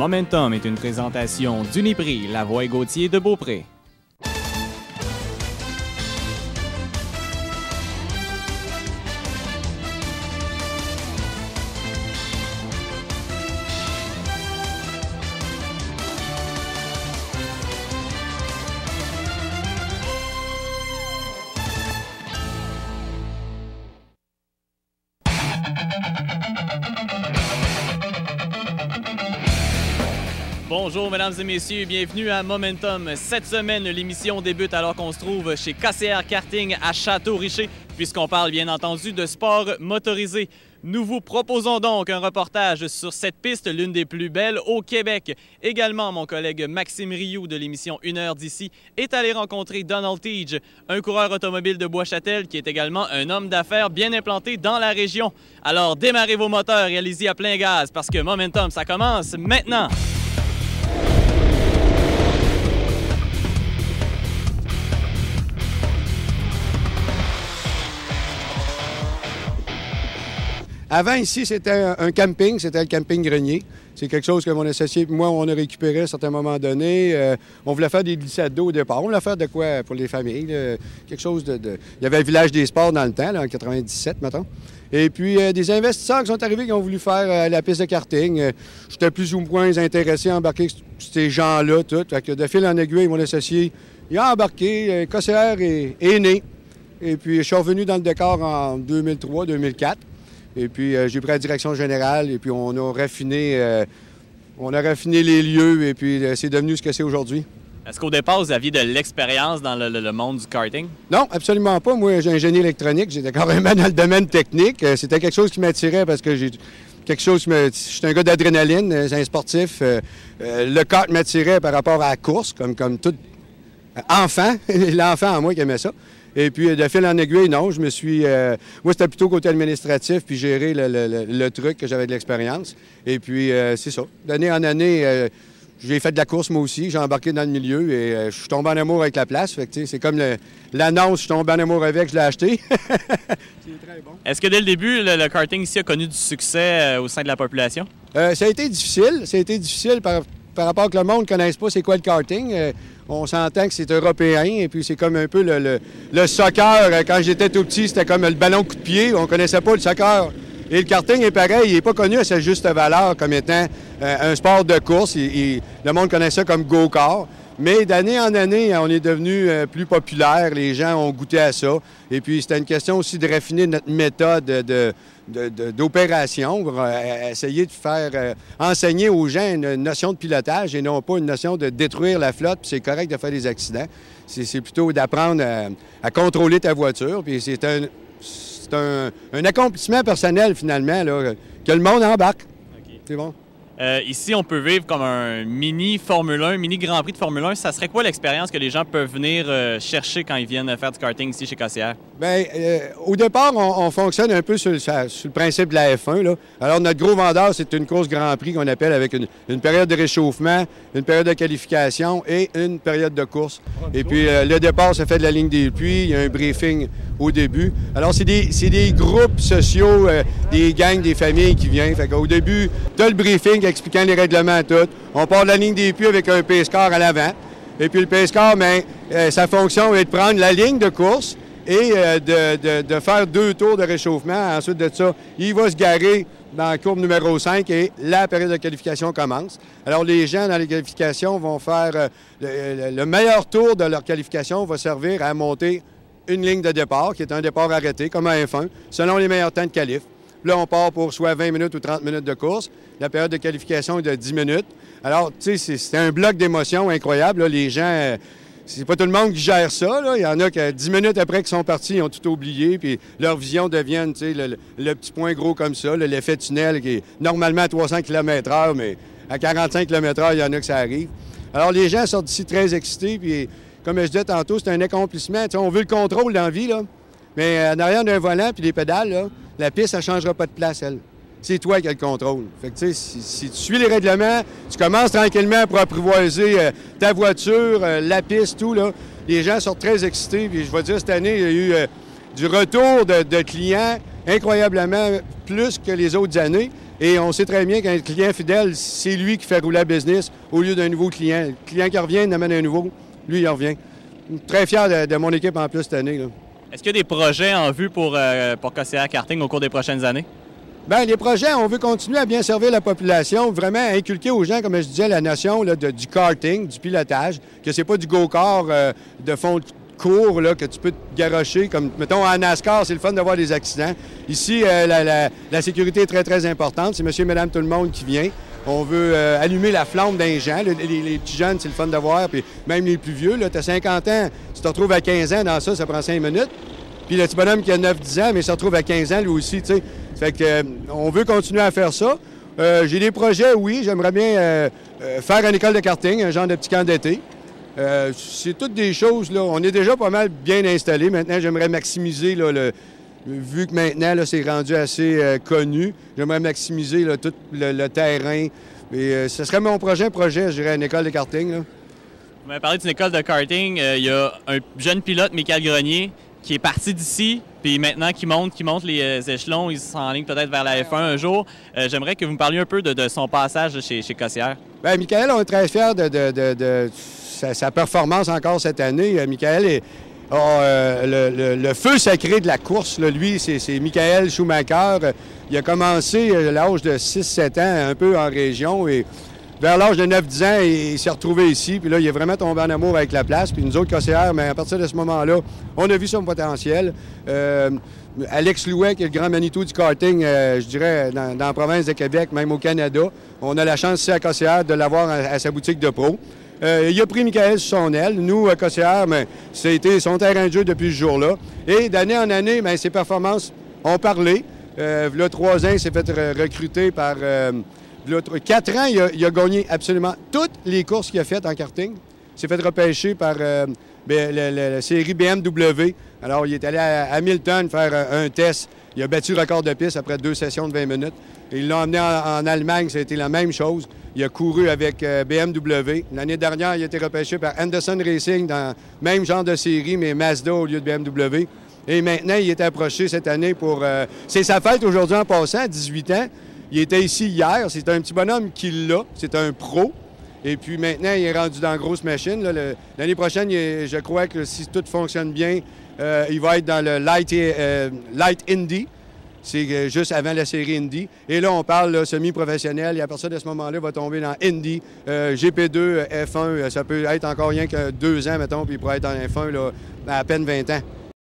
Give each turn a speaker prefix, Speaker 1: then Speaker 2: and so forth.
Speaker 1: Momentum est une présentation d'Uniprix, Lavoie et Gauthier de Beaupré. Bonjour mesdames et messieurs, bienvenue à Momentum. Cette semaine, l'émission débute alors qu'on se trouve chez KCR Karting à Château-Richer, puisqu'on parle bien entendu de sport motorisé. Nous vous proposons donc un reportage sur cette piste, l'une des plus belles au Québec. Également, mon collègue Maxime Rioux de l'émission 1 heure d'ici est allé rencontrer Donald Teague, un coureur automobile de Bois-Châtel qui est également un homme d'affaires bien implanté dans la région. Alors démarrez vos moteurs et allez-y à plein gaz parce que Momentum, ça commence maintenant!
Speaker 2: Avant, ici, c'était un camping, c'était le camping Grenier. C'est quelque chose que mon associé et moi, on a récupéré à un certain moment donné. On voulait faire des glissades d'eau au départ. On voulait faire de quoi pour les familles? Quelque chose de... Il y avait le village des sports dans le temps, là, en 97, mettons. Et puis, des investisseurs qui sont arrivés qui ont voulu faire la piste de karting. J'étais plus ou moins intéressé à embarquer ces gens-là, tout. Fait que de fil en aiguille, mon associé, il a embarqué. KCR est né. Et puis, je suis revenu dans le décor en 2003-2004. Et puis, j'ai pris la direction générale et puis on a raffiné les lieux et puis c'est devenu ce que c'est aujourd'hui.
Speaker 1: Est-ce qu'au départ, vous aviez de l'expérience dans le monde du karting?
Speaker 2: Non, absolument pas. Moi, j'ai un génie électronique. J'étais carrément dans le domaine technique. C'était quelque chose qui m'attirait parce que je suis un gars d'adrénaline, c'est un sportif. Le kart m'attirait par rapport à la course, comme tout enfant. L'enfant en moi qui aimait ça. Et puis, de fil en aiguille, non, je me suis... moi, c'était plutôt côté administratif, puis gérer le truc, que j'avais de l'expérience. Et puis, c'est ça. D'année en année, j'ai fait de la course, moi aussi. J'ai embarqué dans le milieu et je suis tombé en amour avec la place. Fait que, c'est comme l'annonce, je suis tombé en amour avec, je l'ai acheté. C'est très bon.
Speaker 1: Est-ce que dès le début, le karting ici a connu du succès au sein de la population? Ça
Speaker 2: a été difficile. Ça a été difficile par rapport à que le monde ne connaisse pas c'est quoi le karting. On s'entend que c'est européen et puis c'est comme un peu le soccer. Quand j'étais tout petit, c'était comme le ballon coup de pied. On connaissait pas le soccer. Et le karting est pareil. Il n'est pas connu à sa juste valeur comme étant un sport de course. Le monde connaît ça comme go-kart. Mais d'année en année, on est devenu plus populaire. Les gens ont goûté à ça. Et puis, c'était une question aussi de raffiner notre méthode d'opération pour essayer de faire enseigner aux gens une notion de pilotage et non pas une notion de détruire la flotte. Puis c'est correct de faire des accidents. C'est plutôt d'apprendre à contrôler ta voiture. Puis c'est un accomplissement personnel, finalement, là, que le monde embarque.
Speaker 1: Okay.
Speaker 2: C'est bon.
Speaker 1: Ici, on peut vivre comme un mini Formule 1, mini Grand Prix de Formule 1. Ça serait quoi l'expérience que les gens peuvent venir chercher quand ils viennent faire du karting ici chez KCR? Bien,
Speaker 2: au départ, on fonctionne un peu sur le principe de la F1. Là. Alors, notre gros vendeur, c'est une course Grand Prix qu'on appelle avec une période de réchauffement, une période de qualification et une période de course. Et puis, le départ, ça fait de la ligne des puits. Il y a un briefing au début. Alors, c'est des groupes sociaux, des gangs, des familles qui viennent. Fait qu'au début, tu as le briefing expliquant les règlements tout. On part de la ligne des puits avec un pace-car à l'avant. Et puis le pace-car, sa fonction est de prendre la ligne de course et de faire 2 tours de réchauffement. Ensuite de ça, il va se garer dans la courbe numéro 5 et la période de qualification commence. Alors les gens dans les qualifications vont faire le meilleur tour de leur qualification va servir à monter une ligne de départ, qui est un départ arrêté, comme un F1, selon les meilleurs temps de qualif. Là, on part pour soit 20 minutes ou 30 minutes de course. La période de qualification est de 10 minutes. Alors, tu sais, c'est un bloc d'émotions incroyable. Là. Les gens, c'est pas tout le monde qui gère ça. Là. Il y en a que 10 minutes après qu'ils sont partis, ils ont tout oublié. Puis leur vision devient, tu sais, le petit point gros comme ça, l'effet tunnel qui est normalement à 300 km/h, mais à 45 km/h, il y en a que ça arrive. Alors, les gens sortent d'ici très excités. Puis, comme je disais tantôt, c'est un accomplissement. Tu sais, on veut le contrôle dans la vie, là. Mais en arrière d'un volant puis des pédales, là, la piste, ça ne changera pas de place, elle. C'est toi qui as le contrôle. Fait que, tu sais, si tu suis les règlements, tu commences tranquillement pour apprivoiser ta voiture, la piste, tout, là. Les gens sont très excités. Puis je vais dire, cette année, il y a eu du retour de clients incroyablement plus que les autres années. Et on sait très bien qu'un client fidèle, c'est lui qui fait rouler la business au lieu d'un nouveau client. Le client qui revient, il amène un nouveau, lui, il revient. Très fier de mon équipe en plus cette année, là.
Speaker 1: Est-ce qu'il y a des projets en vue pour KCR Karting au cours des prochaines années?
Speaker 2: Bien, les projets, on veut continuer à bien servir la population, vraiment inculquer aux gens, comme je disais, la notion là, du karting, du pilotage, que c'est pas du go-kart de fond de cours là, que tu peux te garrocher. Comme, mettons, en NASCAR, c'est le fun d'avoir des accidents. Ici, la sécurité est très, très importante. C'est monsieur et madame tout le monde qui vient. On veut allumer la flamme d'un gens. Les petits jeunes, c'est le fun de voir. Puis même les plus vieux, tu as 50 ans, tu te retrouves à 15 ans dans ça prend 5 minutes. Puis le petit bonhomme qui a 9-10 ans, mais il se retrouve à 15 ans lui aussi, tu sais. Fait que on veut continuer à faire ça. J'ai des projets, oui. J'aimerais bien faire une école de karting, un genre de petit camp d'été. C'est toutes des choses, là. On est déjà pas mal bien installés. Maintenant, j'aimerais maximiser, là, vu que maintenant, là, c'est rendu assez connu, j'aimerais maximiser là, tout le terrain. Et ce serait mon prochain projet, je dirais, une école de karting, là.
Speaker 1: Vous m'avez parlé d'une école de karting. Il y a un jeune pilote, Michael Grenier, qui est parti d'ici, puis maintenant qui monte les échelons, il s'enligne peut-être vers la F1 un jour. J'aimerais que vous me parliez un peu de son passage chez KCR.
Speaker 2: Bien, Michael, on est très fiers de sa performance encore cette année. Michael a le feu sacré de la course. Là, lui, c'est Michael Schumacher. Il a commencé à l'âge de 6-7 ans, un peu en région, et vers l'âge de 9-10 ans, il s'est retrouvé ici. Puis là, il est vraiment tombé en amour avec la place. Puis nous autres, KCR, mais à partir de ce moment-là, on a vu son potentiel. Alex Louet, qui est le grand Manitou du karting, je dirais, dans la province de Québec, même au Canada. On a la chance ici à KCR de l'avoir à sa boutique de pro. Il a pris Michael sur son aile. Nous, à KCR, c'était son terrain de jeu depuis ce jour-là. Et d'année en année, bien, ses performances ont parlé. Là, 3 ans, il s'est fait recruter par... 4 ans, il a gagné absolument toutes les courses qu'il a faites en karting. Il s'est fait repêcher par la série BMW. Alors, il est allé à Hamilton faire un test. Il a battu le record de piste après 2 sessions de 20 minutes. Et il l'a emmené en Allemagne, ça a été la même chose. Il a couru avec BMW. L'année dernière, il a été repêché par Anderson Racing dans le même genre de série, mais Mazda au lieu de BMW. Et maintenant, il est approché cette année pour... c'est sa fête aujourd'hui en passant, à 18 ans. Il était ici hier. C'est un petit bonhomme qui l'a. C'est un pro. Et puis maintenant, il est rendu dans la grosse machine. L'année prochaine, je crois que si tout fonctionne bien, il va être dans le Light Indy. C'est juste avant la série Indy. Et là, on parle semi-professionnel. Et à partir de ce moment-là, il va tomber dans Indy, GP2, F1. Ça peut être encore rien que 2 ans, mettons, puis il pourrait être en F1 là, à peine 20 ans.